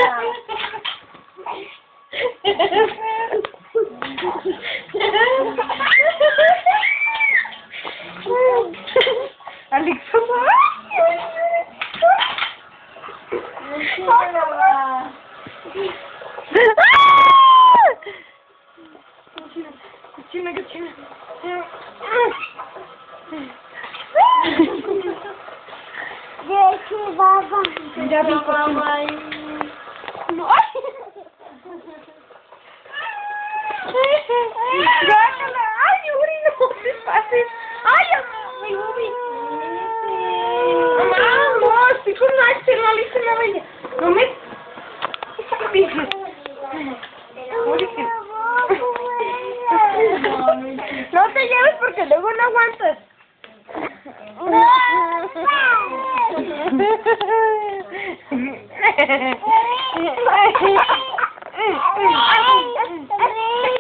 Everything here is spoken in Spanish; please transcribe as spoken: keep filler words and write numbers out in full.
Alex, Cocina, cocina. Dzieci, baba. Ya vi, cocina. No. Guácala. Ay, Yuri, no te pases. Ay, ay, Yuri. Mamá, no, estoy con Axel, no le hice nada a ella. No me... No te lleves porque luego no aguantas. No.